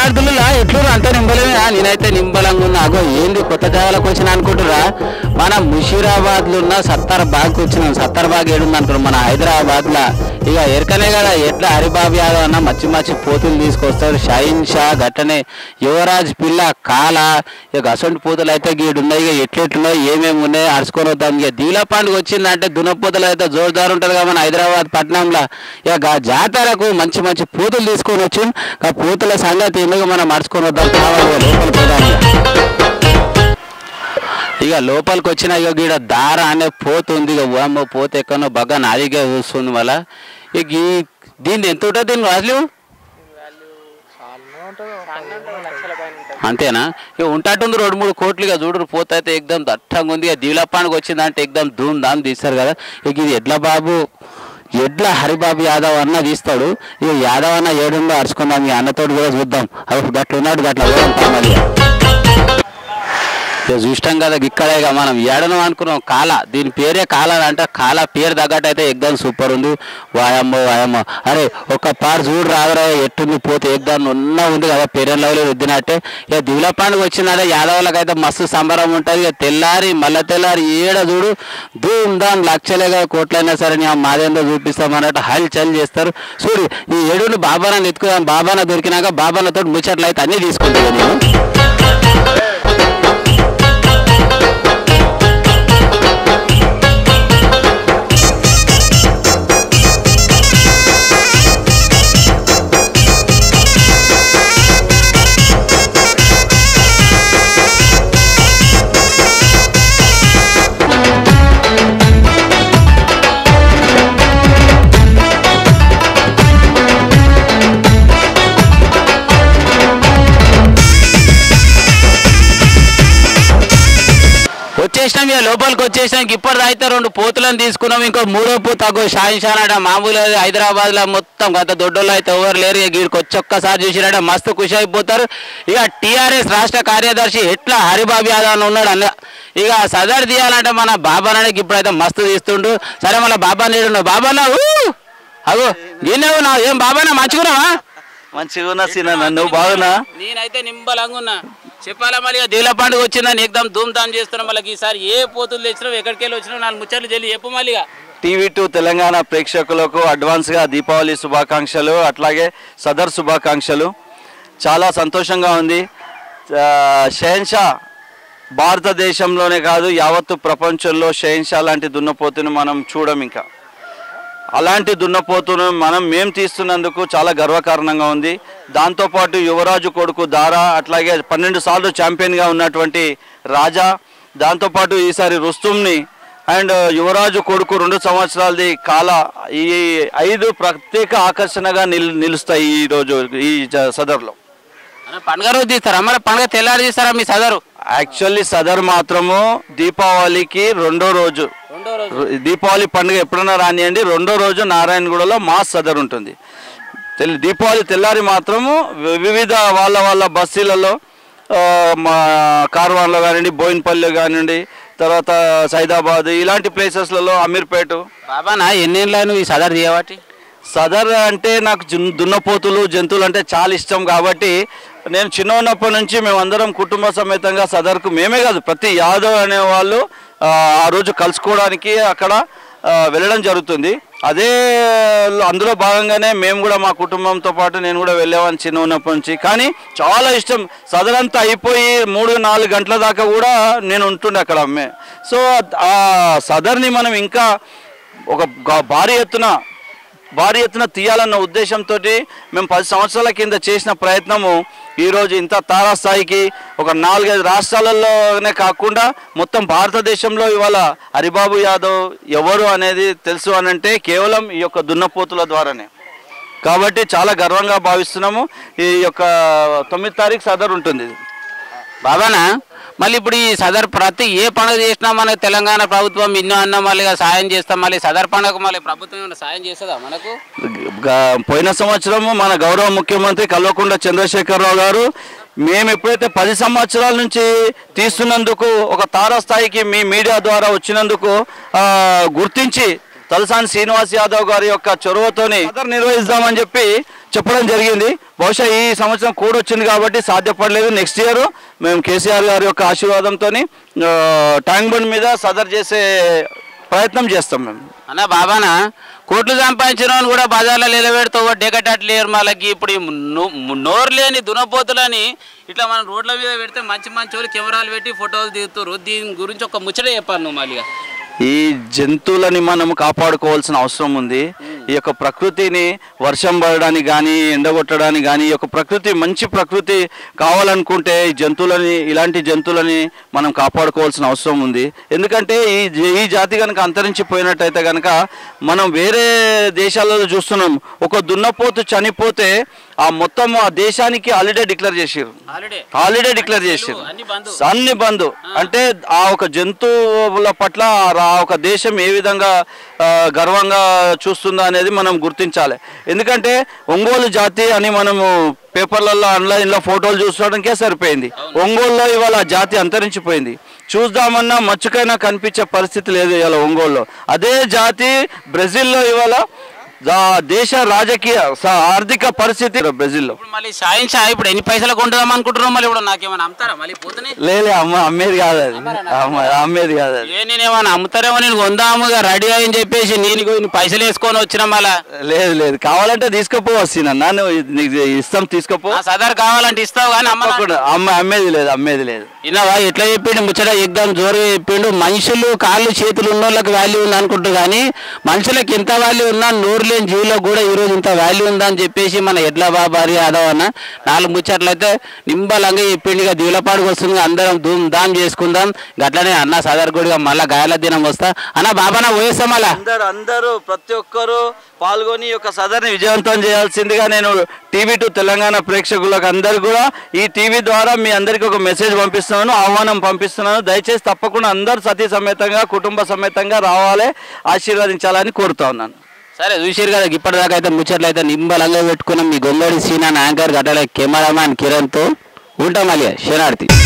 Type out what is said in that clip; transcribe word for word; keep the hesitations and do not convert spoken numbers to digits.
విద్యార్థులు ఎట్లు అంత నింబలమేనా? నేనైతే నింబలంగా ఉన్నా. అగో ఏంది కొత్త జాగాలకు వచ్చిన అనుకుంటురా? మన ముషీరాబాద్ లో ఉన్న సత్తర్ బాగ్ వచ్చినాం. సత్తర్ బాగ్ ఏడుంది అనుకున్నాం మన హైదరాబాద్ లా. ఇక ఎరకనే కదా ఎట్లా హరిబాబు యాదవ్ అన్న మంచి మంచి పోతులు తీసుకొస్తాడు. షాహిన్ షా గట్టనే యువరాజ్ పిల్ల కాల ఇక అసొంటి పోతులు అయితే గీడున్నాయి. ఇక ఎట్లెట్లున్నాయి ఏమేమి ఉన్నాయి అరుచుకొని వద్దాం. ఇక దీల పండుగ వచ్చిందంటే దున్నపోతులు అయితే జోరుదారు ఉంటుంది కదా మన హైదరాబాద్ పట్టణంలో. ఇక జాతరకు మంచి మంచి పూతలు తీసుకొని వచ్చి ఆ పూతల సంగతి ఎందుకు మనం మర్చుకొని వద్దాం. కావాలి లోపలికి పోదాం. ఇక లోపలికి వచ్చిన ఇక గీడ దార అనే పోతుంది. ఇక ఓమ్మ పోతే ఎక్కడో బాగా నాదిగా చూస్తుంది మళ్ళా. ఇక ఈ దీన్ని ఎంత ఉంటుంది దీని వాల్యూ? అంతేనా? ఇక ఉంటట్టుంది రెండు మూడు కోట్లు. ఇక చూడరు పోతే అయితే ఎగ్దమ్ దట్టంగా ఉంది. ఇక దీలపానికి వచ్చిందంటే ఎగ్దమ్ ధూమ్ ధామ్ తీస్తారు కదా. ఇక ఇది ఎడ్ల బాబు ఎడ్ల హరిబాబు యాదవ్ అన్న తీస్తాడు. ఇక యాదవ్ అన్న ఏడుందో అరుచుకుందాం. ఈ అన్నతోడు కూడా చూద్దాం. అవి గట్ల ఉన్నాడు గట్ల ఉంటాం. మళ్ళీ ఇక చూస్తాం కదా ఇక్కడే ఇక మనం ఏడను అనుకున్నాం. కాల దీని పేరే కాల అంటే కాల పేరు తగ్గట్టు అయితే ఎగ్దాం సూపర్ ఉంది. వాయమ్మో వాయమ్మో అరే ఒక్క పారు చూడు రాదురా ఎట్టుంది పోతే ఎగ్దాం ఉన్న ఉంది కదా పేరెన్ లెవెల్ రుద్దినట్టే. ఇక దిగుల పండుగ వచ్చిందంటే యాదవులకు అయితే మస్తు సంబరం ఉంటుంది. ఇక తెల్లారి మళ్ళీ తెల్లారి ఏడ చూడు ధూమ్ ధామ్ లక్షలేగా కోట్లైనా సరే నేను మాదేందో చూపిస్తాం అన్నట్టు హల్ చల్ చేస్తారు. చూడు ఈ ఏడుని బాబాన ఎత్తుకుదాం. బాబాన దొరికినాక బాబానతో ముచ్చట్లు అయితే అన్నీ తీసుకుంటాను నేను. వచ్చేసినాం. ఇక లోపలికి వచ్చేసినాం. ఇప్పటిది అయితే రెండు పోతులను తీసుకున్నాం. ఇంకో మూడో పోతు తగ్గు షాహిన్ షా అట మామూలు హైదరాబాద్ లో మొత్తం గత దొడ్డోళ్ళు అయితే ఎవరు లేరు. ఇక వీడికి వచ్చి ఒక్కసారి చూసినట్ట మస్తు ఖుషి అయిపోతారు. ఇక టీఆర్ఎస్ రాష్ట్ర కార్యదర్శి ఎట్లా హరిబాబు యాదవ్ అని ఉన్నాడు అన్న. ఇక సదర్ తీయాలంటే మన బాబానానికి ఇప్పుడైతే మస్తు తీస్తుండు. సరే మళ్ళీ బాబా నేడు బాబానా అగో నేనేవు నా ఏం బాబానా మంచుకున్నావా? మంచిగా ఉన్నా సీనా నువ్వు బాగున్నా? నేనైతే నింబలంగా ఉన్నా. చెప్పాలా మళ్ళీ దీల పండుగ వచ్చిందని ఎగ్దాం ధూమ్ ధామ్ చేస్తున్నాం. మళ్ళీ ఈసారి ఏ పోతులు తెచ్చినావు ఎక్కడికి వెళ్ళి వచ్చినావు నాలుగు ముచ్చట్లు చెల్లి చెప్పు మళ్ళీ. టీవీ టూ తెలంగాణ ప్రేక్షకులకు అడ్వాన్స్గా దీపావళి శుభాకాంక్షలు అట్లాగే సదర్ శుభాకాంక్షలు. చాలా సంతోషంగా ఉంది. షెహన్షా భారతదేశంలోనే కాదు యావత్తు ప్రపంచంలో షెహన్షా లాంటి దున్నపోతుని మనం చూడం. ఇంకా అలాంటి దున్నపోతును మనం మేము తీస్తున్నందుకు చాలా గర్వకారణంగా ఉంది. దాంతోపాటు యువరాజు కొడుకు దారా అట్లాగే పన్నెండు సార్లు ఛాంపియన్గా ఉన్నటువంటి రాజా, దాంతోపాటు ఈసారి రుస్తుంని అండ్ యువరాజు కొడుకు రెండు సంవత్సరాలది కాల, ఈ ఐదు ప్రత్యేక ఆకర్షణగా నిల్ నిలుస్తాయి ఈరోజు ఈ సదర్లో. పండుగ రోజు తీస్తారా మరి? పండుగ తెల్లారి తీస్తారా మీ సదరు? యాక్చువల్లీ సదర్ మాత్రము దీపావళికి రెండో రోజు. దీపావళి పండుగ ఎప్పుడైనా రానియండి రెండో రోజు నారాయణగూడలో మాస్ సదర్ ఉంటుంది. దీపావళి తెల్లారి మాత్రము వివిధ వాళ్ళ వాళ్ళ బస్సులలో మా కార్వాన్లో కానివ్వండి, బోయిన్పల్లి కానివ్వండి, తర్వాత సైదాబాద్ ఇలాంటి ప్లేసెస్లలో అమీర్పేట. బాబానా ఎన్నేళ్ళ నువ్వు ఈ సదర్ తీయబట్టి? సదర్ అంటే నాకు దున్నపోతులు జంతువులు అంటే చాలా ఇష్టం కాబట్టి నేను చిన్న ఉన్నప్పటి నుంచి మేమందరం కుటుంబ సమేతంగా సదర్కు మేమే కాదు ప్రతి యాదవ్ అనేవాళ్ళు ఆ రోజు కలుసుకోవడానికి అక్కడ వెళ్ళడం జరుగుతుంది. అదే అందులో భాగంగానే మేము కూడా మా కుటుంబంతో పాటు నేను కూడా వెళ్ళేవాడిని చిన్న ఉన్నప్పటి నుంచి. కానీ చాలా ఇష్టం. సదర్ అంతా అయిపోయి మూడు నాలుగు గంటల దాకా కూడా నేను ఉంటుండే అక్కడ. సో ఆ సదర్ని మనం ఇంకా ఒక భారీ ఎత్తున భారీ ఎత్తున తీయాలన్న ఉద్దేశంతో మేము పది సంవత్సరాల కింద చేసిన ప్రయత్నము ఈరోజు ఇంత తారాస్థాయికి ఒక నాలుగైదు రాష్ట్రాలలోనే కాకుండా మొత్తం భారతదేశంలో ఇవాళ హరిబాబు యాదవ్ ఎవరు అనేది తెలుసు అనంటే కేవలం ఈ యొక్క దున్నపోతుల ద్వారానే. కాబట్టి చాలా గర్వంగా భావిస్తున్నాము. ఈ యొక్క తొమ్మిది తారీఖు సదర్ ఉంటుంది. బాబానా మళ్ళీ ఇప్పుడు ఈ సదర్ ప్రతి ఏ పండుగ చేసినా మన తెలంగాణ ప్రభుత్వం ఇన్నో అన్న మళ్ళీ సాయం చేస్తాం. మళ్ళీ సదర్ పండుగ మళ్ళీ ప్రభుత్వం ఏమైనా సాయం చేస్తుందా మనకు? పోయిన సంవత్సరము మన గౌరవ ముఖ్యమంత్రి కల్వకుంట్ల చంద్రశేఖరరావు గారు మేము ఎప్పుడైతే పది సంవత్సరాల నుంచి తీస్తున్నందుకు ఒక తారాస్థాయికి మీ మీడియా ద్వారా వచ్చినందుకు గుర్తించి తలసాని శ్రీనివాస్ యాదవ్ గారి యొక్క చొరవతోని జాతర నిర్వహిస్తామని చెప్పి చెప్పడం జరిగింది. బహుశా ఈ సంవత్సరం కోడ్ వచ్చింది కాబట్టి సాధ్యపడలేదు. నెక్స్ట్ ఇయర్ మేము కేసీఆర్ గారి యొక్క ఆశీర్వాదంతో ట్యాంక్ బండ్ మీద సదర్ చేసే ప్రయత్నం చేస్తాం మేము. అన్న బాబానా కోట్లు సంపాదించిన కూడా బజార్లో నిలబెడతావు డేకటట్లేరు వాళ్ళకి. ఇప్పుడు నోరు లేని దునపోతులని ఇట్లా మనం రోడ్ల మీద పెడితే మంచి మంచి వాళ్ళు కెమెరాలు పెట్టి ఫోటోలు దిగుతారు. దీని గురించి ఒక ముచ్చట చెప్పాను నువ్వు మళ్ళీ. ఈ జంతువులని మనం కాపాడుకోవాల్సిన అవసరం ఉంది. ఈ యొక్క ప్రకృతిని వర్షం పడడానికి కానీ ఎండగొట్టడానికి కానీ ఈ యొక్క ప్రకృతి మంచి ప్రకృతి కావాలనుకుంటే ఈ జంతువులని ఇలాంటి జంతువులని మనం కాపాడుకోవాల్సిన అవసరం ఉంది. ఎందుకంటే ఈ ఈ జాతి కనుక అంతరించిపోయినట్టయితే కనుక మనం వేరే దేశాలలో చూస్తున్నాం. ఒక దున్నపోతు చనిపోతే ఆ మొత్తం ఆ దేశానికి హాలిడే డిక్లేర్ చేసారు. హాలిడే డిక్లేర్ చేసారు అన్ని బంద్. అంటే ఆ ఒక జంతువుల పట్ల ఆ ఒక దేశం ఏ విధంగా గర్వంగా చూస్తుందా అనేది మనం గుర్తించాలి. ఎందుకంటే ఒంగోలు జాతి అని మనము పేపర్లలో ఆన్లైన్లో ఫోటోలు చూసుకోవడానికే సరిపోయింది. ఒంగోలులో ఇవాళ జాతి అంతరించిపోయింది. చూద్దామన్నా మచ్చుకైనా కనిపించే పరిస్థితి లేదు ఇవాళ ఒంగోలులో. అదే జాతి బ్రెజిల్లో ఇవాళ దేశ రాజకీయ ఆర్థిక పరిస్థితి బ్రెజిల్లో మళ్ళీ సాయించా ఇప్పుడు ఎన్ని పైసలు కొంటుదాం అనుకుంటున్నాం. మళ్ళీ ఇప్పుడు నాకేమైనా అమ్ముతారా మళ్ళీ పోతే? లేదు అమ్మ అమ్మేది కాదు అది, అమ్మేది కాదు అది. నేనేమన్నా అమ్ముతారేమో నేను కొందాముగా రెడీ అని చెప్పేసి నేను పైసలు వేసుకొని వచ్చిన మళ్ళా. లేదు లేదు కావాలంటే తీసుకుపో వస్తున్నా నీకు ఇస్తాం తీసుకోపో. సదర్ కావాలంటే ఇస్తావు కానీ అమ్మ అమ్మ అమ్మేది లేదు అమ్మేది లేదు. ఇన్నావా ఎట్లా చెప్పిండు ముచ్చట ఎగ్దాం జోరుగా చెప్పిండు. మనుషులు కాళ్ళు చేతులు ఉన్న వాళ్ళకి వాల్యూ ఉంది అనుకుంటారు కానీ మనుషులకు ఎంత వాల్యూ ఉన్నా నోరు లేని జీవులో కూడా ఈరోజు ఇంత వాల్యూ ఉందని చెప్పేసి మన ఎడ్ల బాబారి యాదవ్ అన్న నాలుగు ముచ్చట్లయితే నింబలంగా చెప్పిండు. ఇక దీవులపాడుకు వస్తుంది అందరం ధూమ్ ధామ్ చేసుకుందాం. గట్లనే అన్న సదర్ గుడిగా మళ్ళీ గాయాల దినం వస్తా అన్న బాబానా పోయేస్తాం. మళ్ళీ అందరు అందరూ ప్రతి ఒక్కరు పాల్గొని ఈ యొక్క సదర్ని విజయవంతం చేయాల్సిందిగా నేను టీవీ టూ తెలంగాణ ప్రేక్షకులకు అందరు కూడా ఈ టీవీ ద్వారా మీ అందరికీ ఒక మెసేజ్ పంపిస్తున్నాను, ఆహ్వానం పంపిస్తున్నాను. దయచేసి తప్పకుండా అందరూ సతీ సమేతంగా కుటుంబ సమేతంగా రావాలి, ఆశీర్వదించాలని కోరుతా ఉన్నాను. సరే చూసారు కదా ఇప్పటిదాకా అయితే ముచ్చట్లు అయితే నింబలంగా పెట్టుకున్నాం. మీ గొంగడి సీనా యాంకర్ గడ్డలే కెమెరామ్యాన్ కిరణ్తో ఉంటాం. మళ్ళీ శనార్థి.